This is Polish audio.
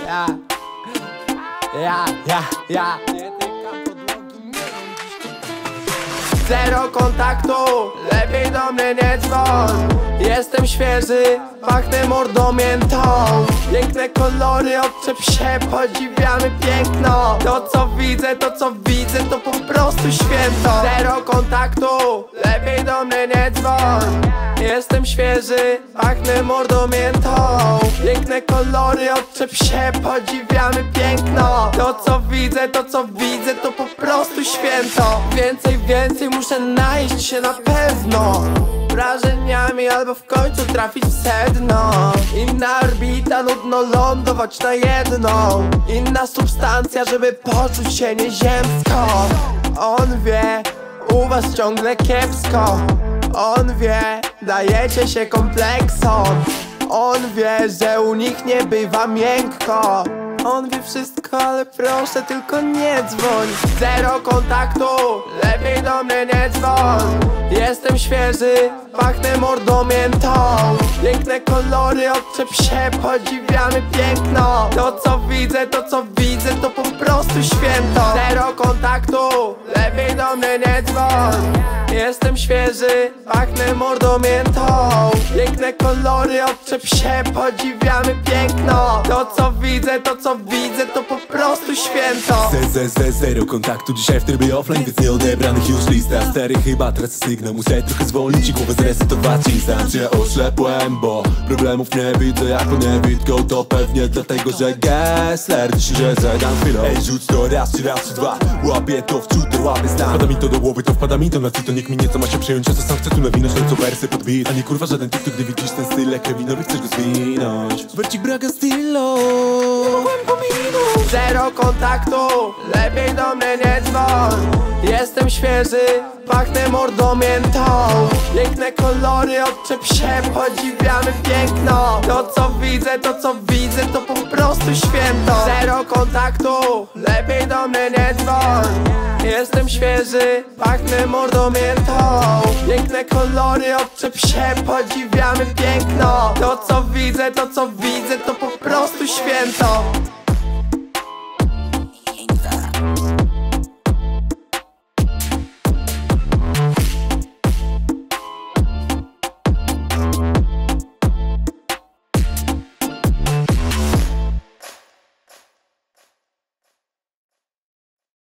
Ja. Zero kontaktu, lepiej do mnie nie dzwoń. Jestem świeży, pachnę mordą miętą. Piękne kolory, odczep się, podziwiamy piękno. To co widzę, to po prostu święto. Zero kontaktu, lepiej do mnie nie dzwoń. Jestem świeży, pachnę mordą miętą. Piękne kolory, odczep się, podziwiamy piękno. To co widzę, to po prostu święto. Więcej muszę najeść się na pewno wrażeniami, albo w końcu trafić w sedno. Inna orbita, nudno lądować na jedną. Inna substancja, żeby poczuć się nieziemsko. On wie, u was ciągle kiepsko. On wie, dajecie się kompleksom. On wie, że u nich nie bywa miękko. On wie wszystko, ale proszę tylko nie dzwoń. Zero kontaktu, lepiej do mnie nie dzwoń. Jestem świeży, pachnę mordą miętą. Piękne kolory, odczep się, podziwiamy piękno. To co widzę, to po prostu święto. Zero kontaktu, lepiej do mnie nie dzwoń. Jestem świeży, pachnę mordą miętą. Piękne kolory, odczep się, podziwiamy piękno. To co widzę, to po prostu święto. Zero kontaktu, dzisiaj w trybie offline, więc nieodebranych już lista. Stary chyba tracę sygnał, muszę trochę zwolnić i głowę zresetować. I sam się oślepłem, bo problemów nie widzę jako niewidko. To pewnie dlatego, że Gessler dziś że zadam chwilą. Ej, rzuć to raz czy dwa, łapię to wczutę, łapię stan. Wpada mi to do głowy, to wpada mi to na to niech mi nieco ma się przejąć, a co sam chcę tu nawinąć, no co wersy pod beat. A nie kurwa żaden TikTok, gdy widzisz ten styl jak Kevinowi, chcesz go zwinąć. Wercik braga stylo, nie mogłem pominąć. Zero kontaktu, lepiej do mnie nie dzwoń. Jestem świeży, pachnę mordą miętą. Piękne kolory, odczep się, podziwiamy piękno. To co widzę, to po prostu święto. Zero kontaktu, lepiej do mnie nie dzwoń. Jestem świeży, pachnę mordą miętą. Piękne kolory, odczep się, podziwiamy piękno. To co widzę, to po prostu święto.